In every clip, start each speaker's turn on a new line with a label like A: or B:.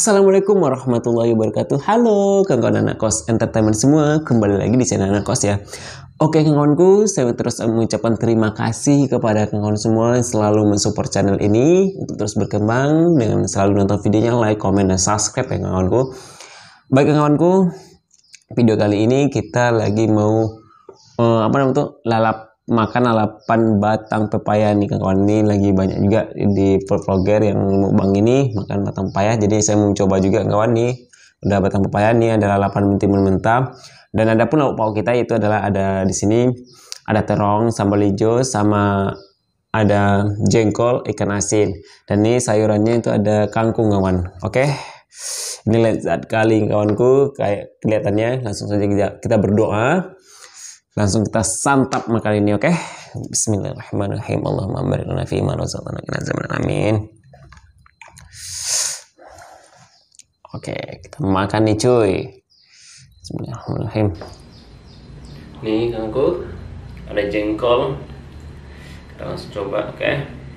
A: Assalamualaikum warahmatullahi wabarakatuh. Halo kawan-kawan anak kos entertainment semua, kembali lagi di channel anak kos ya. Oke kawan-kawanku, saya terus mengucapkan terima kasih kepada kawan-kawan semua yang selalu mensupport channel ini untuk terus berkembang dengan selalu nonton videonya, like, komen, dan subscribe ya kawan-kawanku. Baik kawan-kawanku, video kali ini kita lagi mau makan lalapan batang pepaya nih kawan-kawan. Ini lagi banyak juga di vlogger yang mukbang ini makan batang pepaya, jadi saya mau coba juga kawan nih. Udah batang pepaya nih, ada lalapan mentimun mentah, dan ada pun lauk pauk kita, itu adalah ada di sini ada terong, sambal hijau, sama ada jengkol, ikan asin, dan ini sayurannya itu ada kangkung kawan. Oke, ini lezat kali kawanku, kayak kelihatannya. Langsung saja kita berdoa. Langsung kita santap makan ini, oke? Bismillahirrahmanirrahim. Allahumma barik lana fi ma razaqtana qina azabannar. Amin. Oke, kita makan nih cuy. Bismillahirrahmanirrahim. Nih kangku, ada jengkol. Kita langsung coba, oke?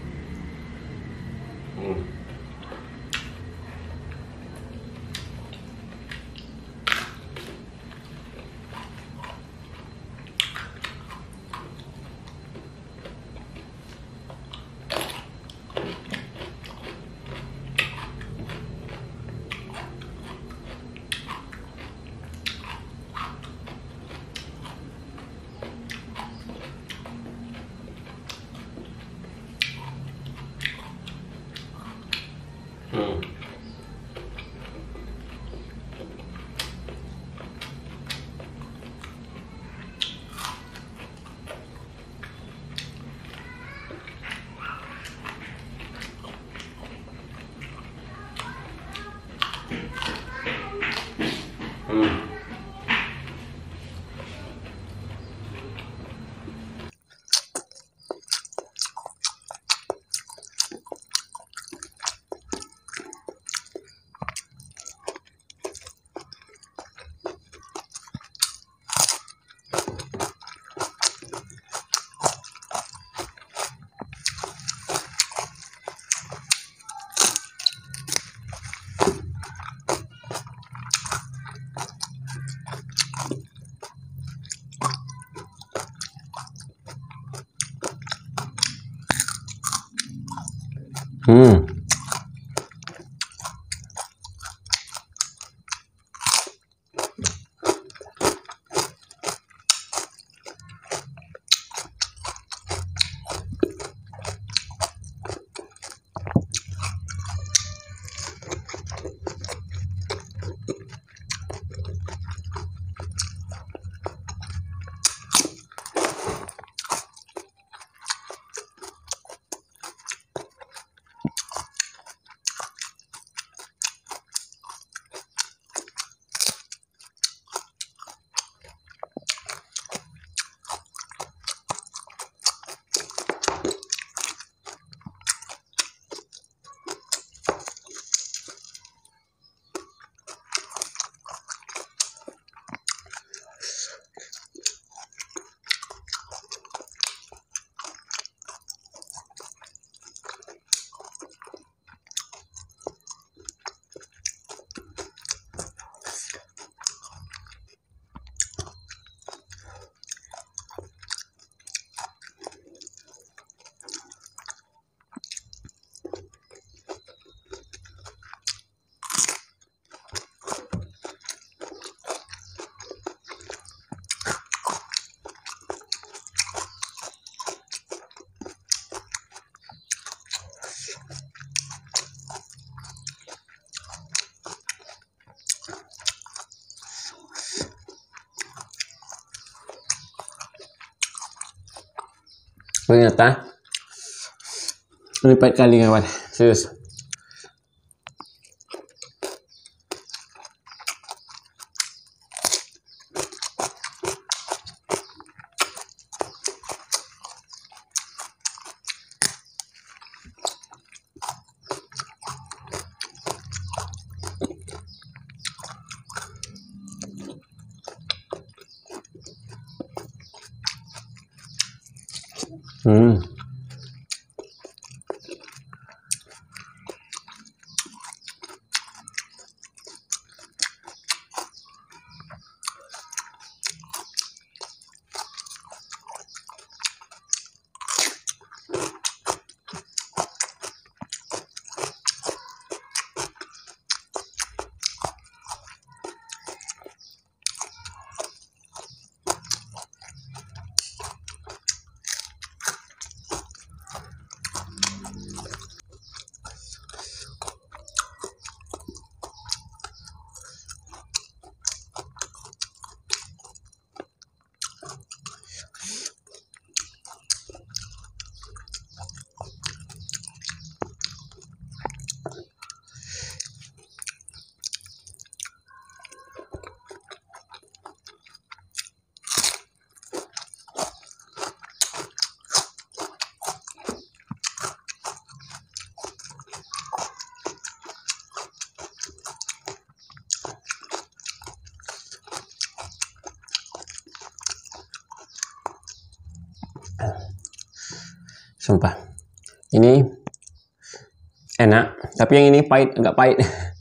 A: Ternyata ini pahit kali kawan, serius. Sumpah. Ini enak, tapi yang ini pahit, agak pahit.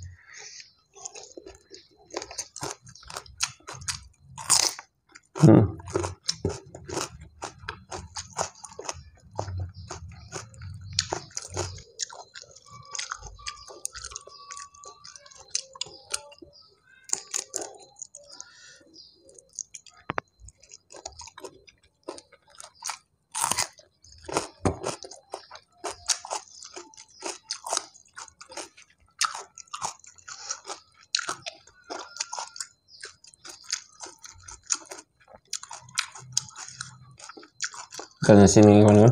A: Karena sini kawan.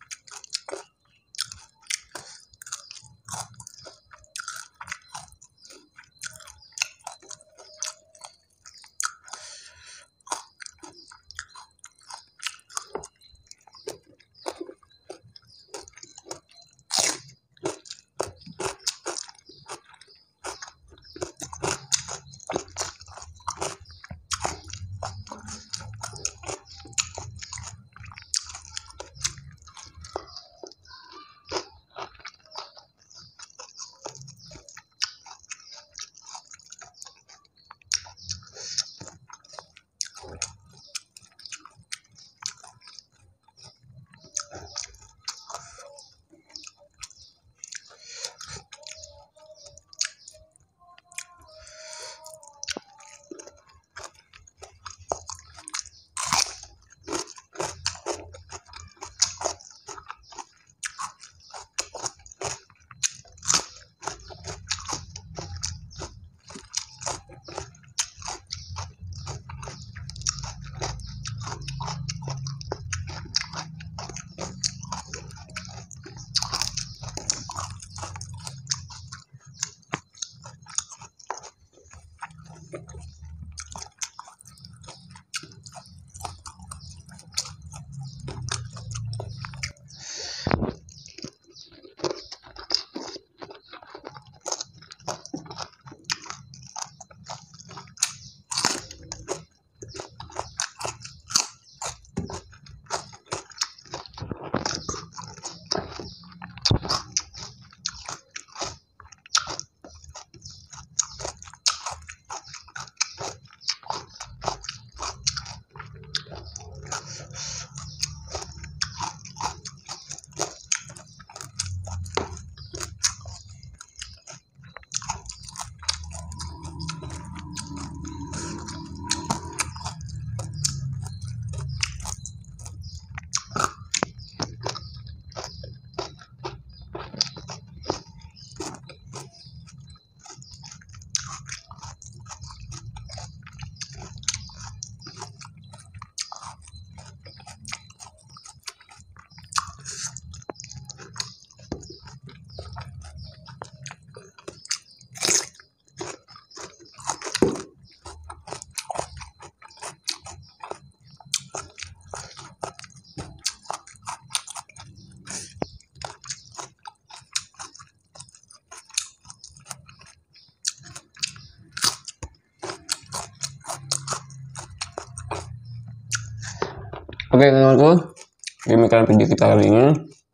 A: Oke teman-temanku, demikian video kita kali ini.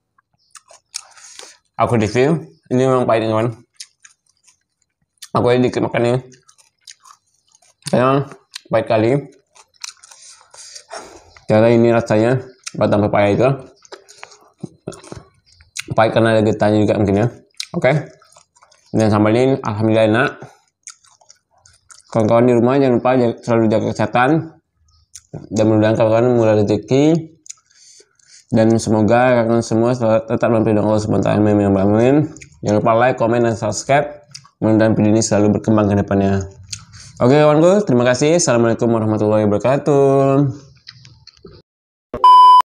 A: Aku review, ini memang pahit teman. Aku ini dikit makan ini, karena pahit kali. Karena ini rasanya batang pepaya itu pahit karena ada getahnya juga mungkin ya. Oke, dan sambal ini alhamdulillah enak. Kawan-kawan di rumah jangan lupa selalu jaga kesehatan. Dan mudah-mudahan kalian mulai rezeki, dan semoga kalian semua tetap dalam Allah SWT. Amin. Jangan lupa like, komen, dan subscribe. Mudah-mudahan video ini selalu berkembang ke depannya. Oke kawanku, terima kasih. Assalamualaikum warahmatullahi wabarakatuh.